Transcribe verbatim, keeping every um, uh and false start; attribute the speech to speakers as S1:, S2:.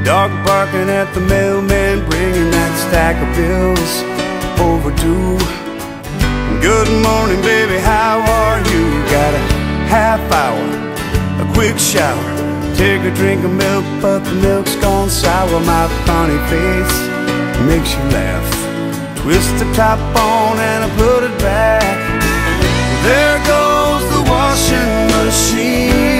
S1: Dog barking at the mailman, bringing that stack of bills overdue. Good morning, baby, how are you? Got a half hour, a quick shower, take a drink of milk, but the milk's gone sour. My funny face makes you laugh. Twist the top on and I put it back. There goes the washing machine.